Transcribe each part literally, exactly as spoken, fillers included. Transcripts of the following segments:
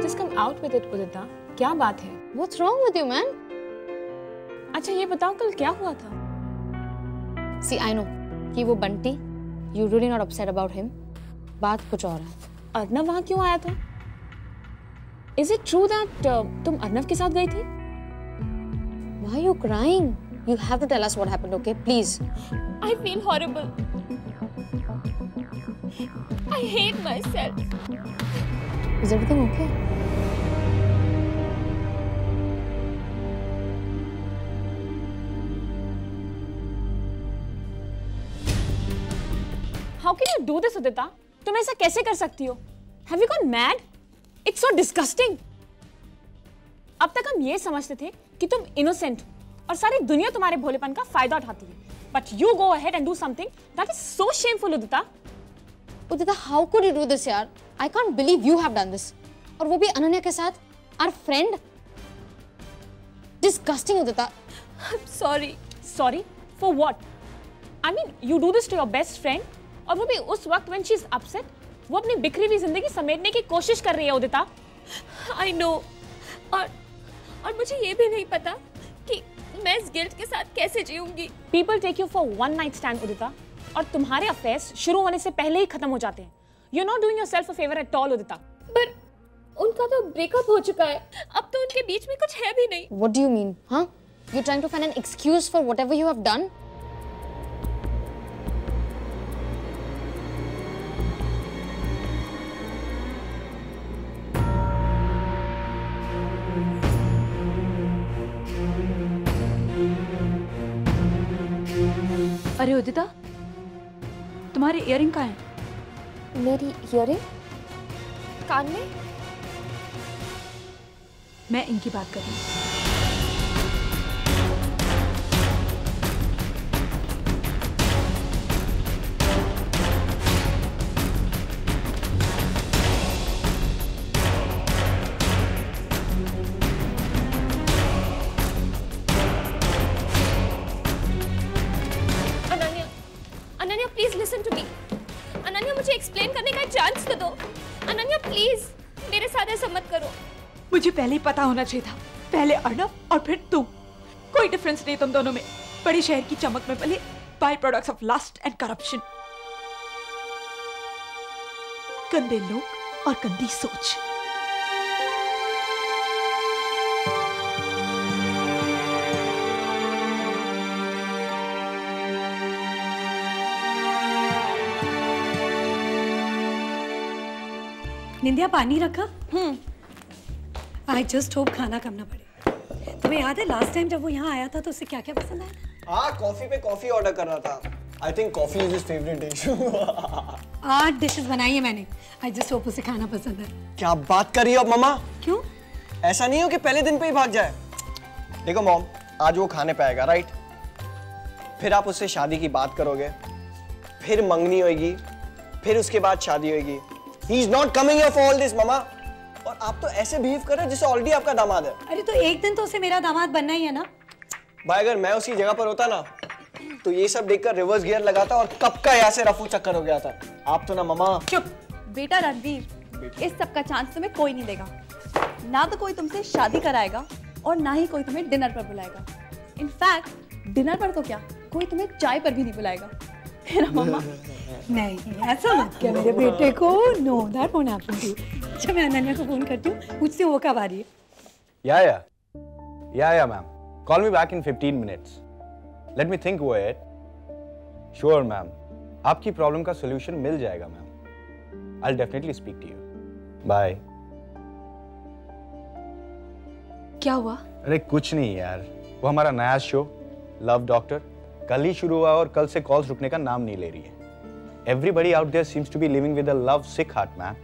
Just come out with it, उदिता। क्या बात है? What's wrong with you, man? अच्छा ये बताओ कल क्या हुआ था? See, I know कि वो Bunty, you really not upset about him. बात कुछ और है। अर्नव वहाँ क्यों आया था? Is it true that uh, तुम अर्नव के साथ गई थी? Why are you crying? You have to tell us what happened, okay? Please. I feel horrible. I hate myself. Is everything okay? How can you do this, उदिता? तुम ऐसा कैसे कर सकती हो? Have you gone mad? It's so disgusting. अब तक हम ये समझते थे कि तुम innocent और सारी दुनिया तुम्हारे भोलेपन का फायदा उठाती है. But you go ahead and do something that is so shameful, Udita. Udita, how could you do this, यार? I can't believe you have done this. और वो भी अनन्या के साथ, our friend. Disgusting, Udita. I'm sorry. Sorry for what? I mean, you do this to your best friend. और वो भी उस वक्त when she's upset, वो अपनी बिखरी हुई जिंदगी समेटने की कोशिश कर रही है उदिता। I know, और और मुझे ये भी नहीं पता कि मैं इस गिल्ट के साथ कैसे जीऊंगी। People take you for one night stand उदिता, और तुम्हारे अफेयर्स शुरू होने से पहले ही खत्म हो जाते हैं। You're not doing yourself a favor at all उदिता। पर उनका तो ब्रेकअप हो चुका है, अब तो उनके बीच में कुछ है भी नहीं। What do you mean, huh? You're trying to find an excuse for whatever you have done? अरे उदिता, तुम्हारे इयरिंग कहाँ हैं? मेरी इयरिंग? कान में? मैं इनकी बात कर रही हूँ। Please listen to me. Ananya, मुझे एक्सप्लेन करने का चांस तो दो। अनन्या प्लीज, मेरे साथ ऐसा मत करो। मुझे पहले ही पता होना चाहिए था, पहले अर्नव और फिर तुम। कोई डिफरेंस नहीं तुम दोनों में। बड़े शहर की चमक में पले byproducts of lust and corruption. गंदे लोग और गंदी सोच। निंदिया, पानी रखा? हम्म। आई जस्ट होप खाना कम ना पड़े। तुम्हें याद है लास्ट टाइम जब वो यहाँ आया था तो उसे क्या क्या पसंद आया? हाँ, कॉफी पे कॉफी ऑर्डर कर रहा था। I think coffee is his favourite dish. आठ डिशेस बनाई है मैंने। आई जस्ट होप उसे खाना पसंद है। क्या बात कर रही हो मम्मा? क्यों? ऐसा नहीं हो कि पहले दिन पे ही भाग जाए। देखो मॉम, आज वो खाने पे आएगा, राइट? फिर आप उससे शादी की बात करोगे, फिर मंगनी होगी, फिर उसके बाद शादी होगी। He is not coming here for all this, mama. और आप तो ऐसे बिहेव कर रहे हो जैसे ऑलरेडी आपका दामाद है। अरे तो एक दिन तो उसे मेरा दामाद बनना ही है ना। भाई, अगर मैं उसकी जगह पर होता ना, तो ये सब देखकर रिवर्स गियर लगाता और कब का यहाँ से रफू चक्कर हो गया था। आप तो ना ममा। चुप बेटा रणवीर, इस सब का चांस तुम्हें कोई नहीं देगा। ना तो कोई तुमसे शादी कराएगा और ना ही कोई तुम्हें डिनर पर बुलाएगा। इनफैक्ट डिनर पर तो क्या, कोई तुम्हें चाय पर भी नहीं बुलाएगा। मेरा मम्मा। नहीं, ऐसा मत क्या मेरे बेटे को। No, that won't happen to you. अच्छा, मैं अनन्या को फोन करती हूँ, मुझसे वो कब आ रही है? या yeah yeah yeah ma'am, call me back in fifteen minutes. Let me think over it. Sure ma'am, आपकी प्रॉब्लम का सॉल्यूशन मिल जाएगा ma'am. I will definitely speak to you. Bye. क्या हुआ? अरे कुछ नहीं यार, वो हमारा नया शो लव डॉक्टर कल ही शुरू हुआ और कल से कॉल्स रुकने का नाम नहीं ले रही है। Everybody out there seems to be living with a love sick heart, man.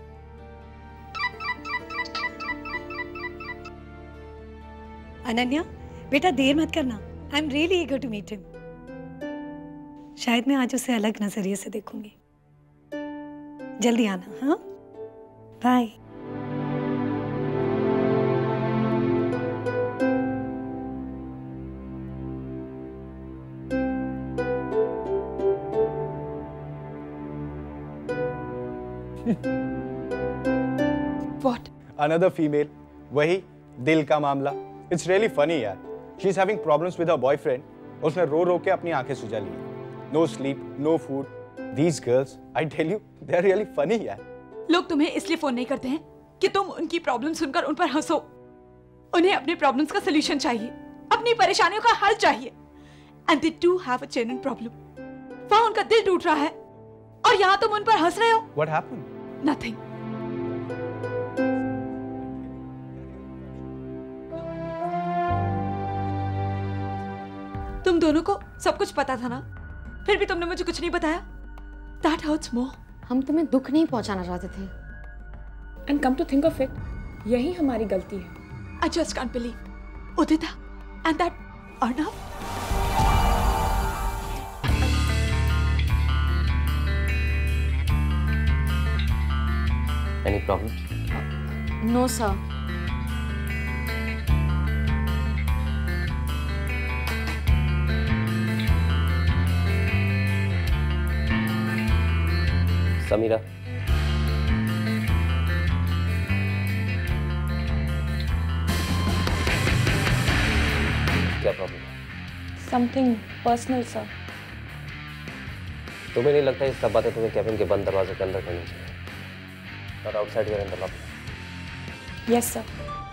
Ananya, बेटा देर मत करना। I am really eager to meet him. शायद मैं आज उसे अलग नजरिए से देखूंगी। जल्दी आना, हाँ? बाय। What? Another female, वही दिल का मामला. It's really funny यार. She's having problems with her boyfriend. उसने रो रो के अपनी आंखें सुझा ली. No sleep, no food. These girls, I tell you, they're really funny यार. लोग तुम्हें इसलिए फोन नहीं करते हैं कि तुम उनकी प्रॉब्लम सुनकर उन पर हंसो. उन्हें अपने प्रॉब्लम्स का सलूशन चाहिए, अपनी परेशानियों का हल चाहिए. And they do have a genuine problem. वहाँ उनका दिल टूट रहा है और यहाँ तुम उन पर हंस रहे हो. What happened? Nothing. तुम दोनों को सब कुछ पता था ना, फिर भी तुमने मुझे कुछ नहीं बताया. That hurts more. हम तुम्हें दुख नहीं पहुंचाना चाहते थे. And come to think of it, यही हमारी गलती है. I just can't believe Udita and that Arnav. Any problems? No, sir. Samira. क्या प्रॉब्लम है? Something personal, sir. तुम्हें नहीं लगता ये सब बातें तुम्हें केबिन के बंद दरवाजे के अंदर करनी चाहिए? Not outside here in the lobby. Yes, sir.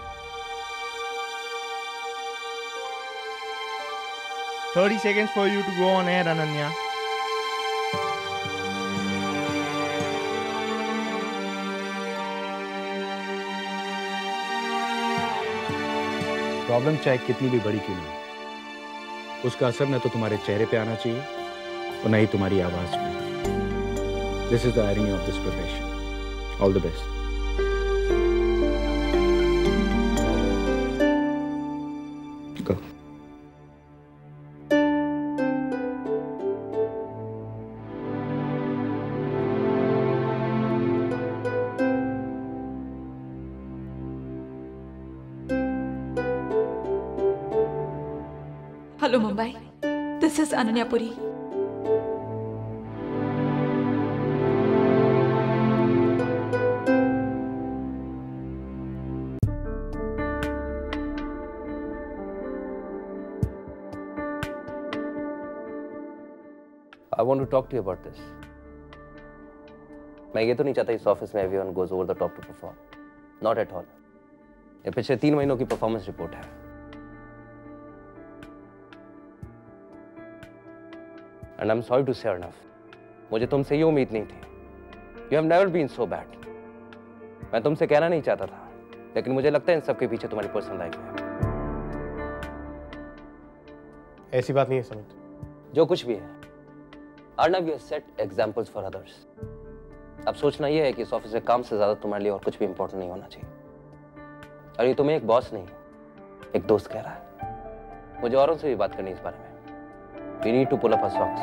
thirty seconds for you to go on air, Ananya. Problem चाहे कितनी भी बड़ी क्यों ना हो, उसका असर न तो तुम्हारे चेहरे पे आना चाहिए और न ही तुम्हारी आवाज पे. This is the irony of this profession. All the best. Go. Hello, Mumbai. This is Ananya Puri. I want to talk to you about this. मैं ये तो नहीं चाहता इस ऑफिस में everyone goes over the top to perform. Not at all. ये पिछले तीन महीनों की परफॉर्मेंस रिपोर्ट है. And I'm sorry to say, Arnav, मुझे तुमसे ये उम्मीद नहीं थी. You have never been so bad. मैं तुमसे कहना नहीं चाहता था, लेकिन मुझे लगता है इन सब के पीछे तुम्हारी पर्सनल लाइफ है. ऐसी बात नहीं है समित. जो कुछ भी है, Arnav, you have set examples for others. अब सोचना ये है कि इस ऑफिस में काम से ज्यादा तुम्हारे लिए और कुछ भी इंपॉर्टेंट नहीं होना चाहिए. और ये तुम्हें एक बॉस नहीं, एक दोस्त कह रहा है. मुझे औरों से भी बात करनी इस बारे में. We need to pull up our socks.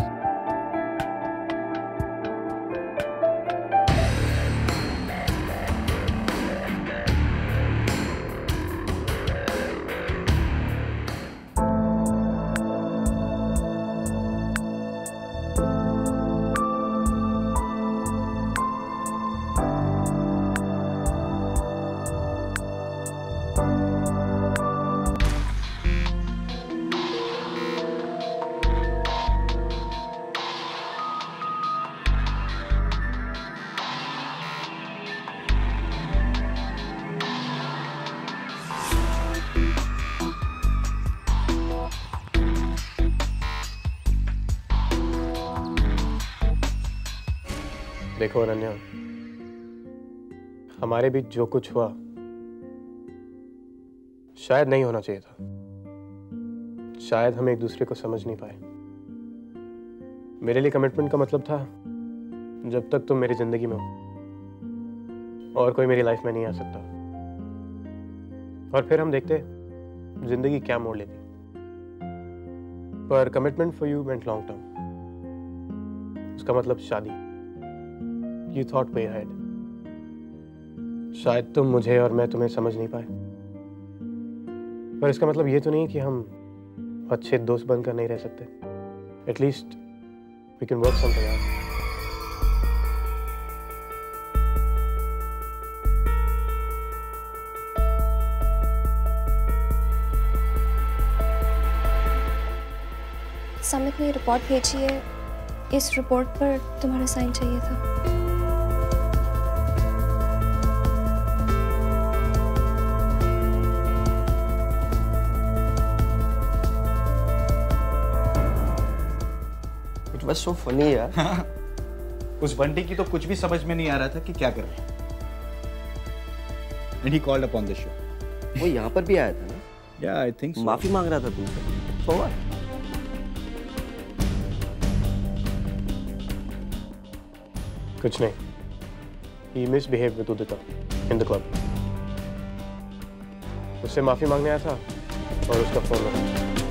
देखो अनन्या, हमारे बीच जो कुछ हुआ शायद नहीं होना चाहिए था. शायद हम एक दूसरे को समझ नहीं पाए. मेरे लिए कमिटमेंट का मतलब था जब तक तुम मेरी जिंदगी में हो और कोई मेरी लाइफ में नहीं आ सकता. और फिर हम देखते जिंदगी क्या मोड़ लेती. पर commitment for you meant long term. उसका मतलब शादी. You thought way ahead. शायद तुम मुझे और मैं तुम्हें समझ नहीं पाए, पर इसका मतलब ये तो नहीं कि हम अच्छे दोस्त बनकर नहीं रह सकते. At least we can work something out. समित ने रिपोर्ट भेजी है, इस रिपोर्ट पर तुम्हारा साइन चाहिए था। It was so funny यार। उस बंटी की तो कुछ भी समझ में नहीं आ रहा था कि क्या कर रहे हैं। And he called upon the show. वो यहाँ पर भी आया था ना? Yeah, I think so. माफी मांग रहा था तुमसे। So what? कुछ नहीं। He misbehaved with Udita in the club. उससे माफी मांगने आया था और उसका फोन लगा।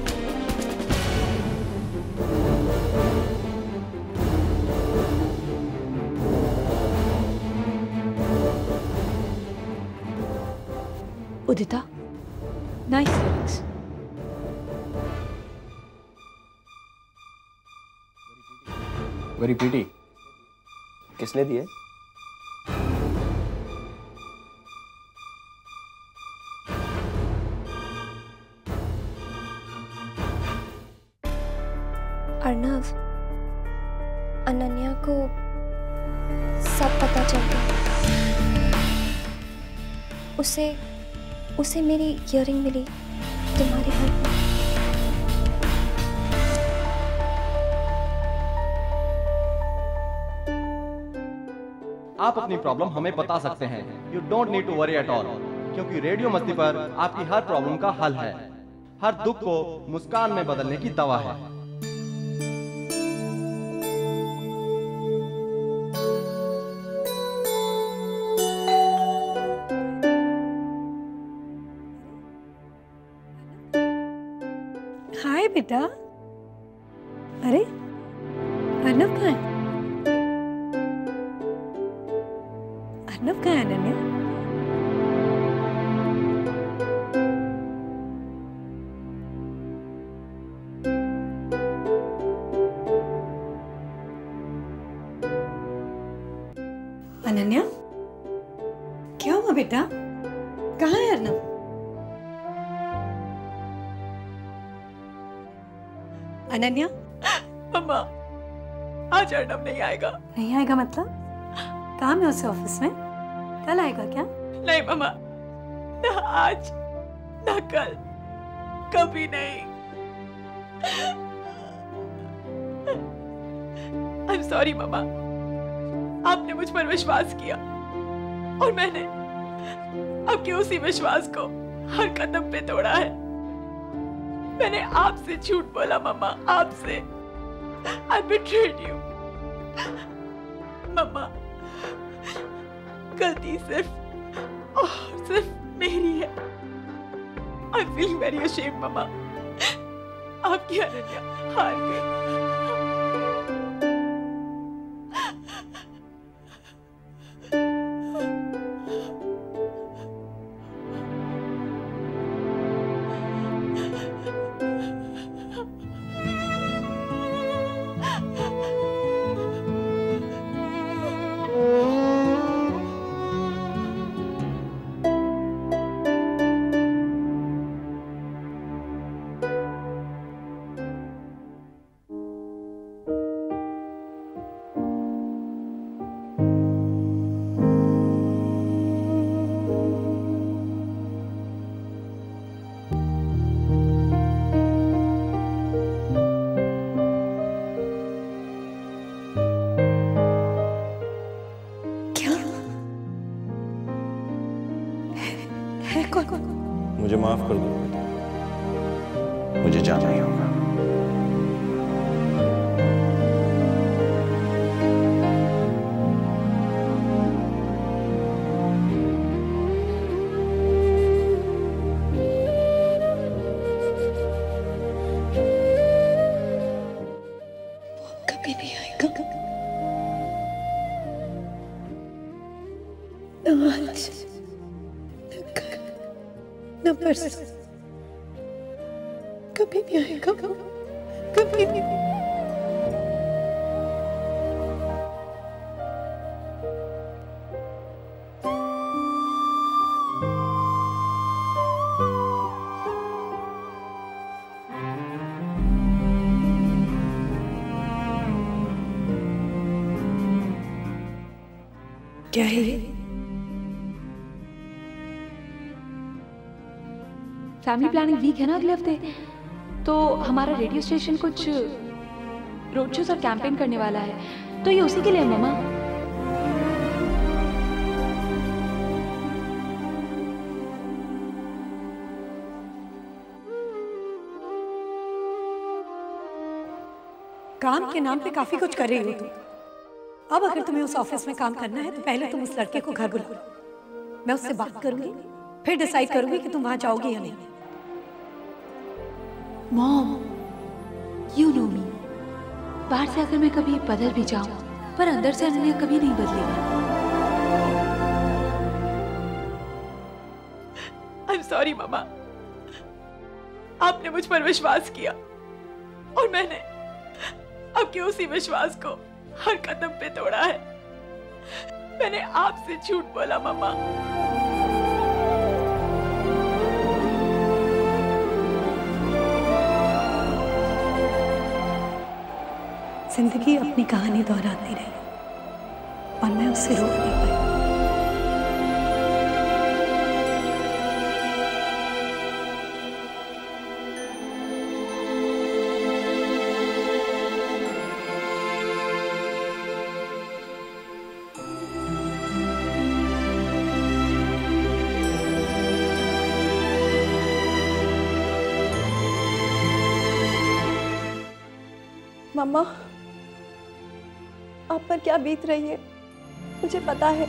Udita, nice lyrics. Very pretty. किसने दिए? अर्नव, अनन्या को सब पता चल गया। उसे उसे मेरी इयरिंग मिली तुम्हारी हेल्प में। आप अपनी प्रॉब्लम हमें बता सकते हैं। You don't need to worry at all, क्योंकि रेडियो मस्ती पर आपकी हर प्रॉब्लम का हल है। हर दुख को मुस्कान में बदलने की दवा है। हाय बेटा। अरे अर्नव कहाँ है? अर्नव कहाँ है अनन्या? अनन्या, क्या हुआ बेटा? कहाँ है अर्नव? अनन्या, मम्मा, आज अर्नव नहीं आएगा। नहीं आएगा मतलब? काम है उसे ऑफिस में, कल आएगा क्या? नहीं मम्मा, ना आज ना कल, कभी नहीं। आई एम सॉरी मम्मा, आपने मुझ पर विश्वास किया और मैंने आपके उसी विश्वास को हर कदम पे तोड़ा है। मैंने आपसे झूठ बोला मम्मा, आपसे। I betrayed you. मम्मा, गलती सिर्फ और सिर्फ मेरी है। I feel very ashamed मम्मा। आपकी अनन्या हार गई। मुझे माफ कर दो बेटा, मुझे जाना ही होगा। कभी नहीं आएगा। न आज, न कल, न परसों, कभी नहीं आएगा, कभी नहीं। क्या है ये? फैमिली प्लानिंग वीक है ना अगले हफ्ते, तो हमारा रेडियो स्टेशन कुछ रोड शोज और कैंपेन करने वाला है, तो ये उसी के लिए है मम्मा। काम के नाम पे काफी कुछ कर रही हो तुम। अब अगर तुम्हें उस ऑफिस में काम करना है तो पहले तुम उस लड़के को घर बुलाओ। मैं उससे बात करूंगी, फिर डिसाइड करूंगी कि तुम वहां जाओगी या नहीं। मॉम, यू नो मी, बाहर से अगर मैं कभी बदल भी जाऊं, पर अंदर से अनन्या कभी नहीं बदलेगी। आई एम सॉरी मम्मा, आपने मुझ पर विश्वास किया और मैंने आपके उसी विश्वास को हर कदम पे तोड़ा है। मैंने आपसे झूठ बोला मम्मा। जिंदगी अपनी कहानी दोहराती रही और मैं उससे रोक नहीं पाई। मम्मा, आप पर क्या बीत रही है मुझे पता है।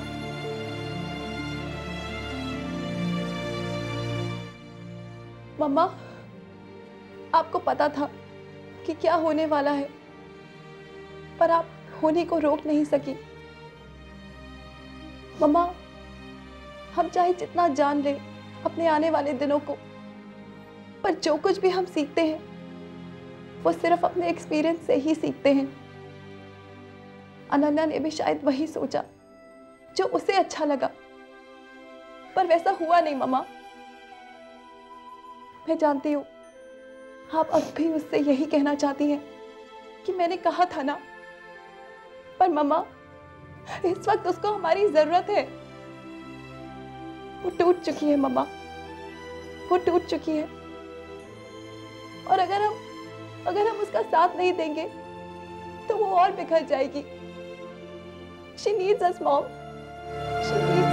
मम्मा, आपको पता था कि क्या होने वाला है, पर आप होने को रोक नहीं सकी। मम्मा, हम चाहे जितना जान ले अपने आने वाले दिनों को, पर जो कुछ भी हम सीखते हैं वो सिर्फ अपने एक्सपीरियंस से ही सीखते हैं। अनन्या ने भी शायद वही सोचा जो उसे अच्छा लगा, पर वैसा हुआ नहीं मम्मा। मैं जानती हूँ आप अब भी उससे यही कहना चाहती हैं कि मैंने कहा था ना, पर मम्मा इस वक्त उसको हमारी जरूरत है। वो टूट चुकी है मम्मा, वो टूट चुकी है, और अगर हम अगर हम उसका साथ नहीं देंगे तो वो और बिखर जाएगी। She needs us, Mom. She needs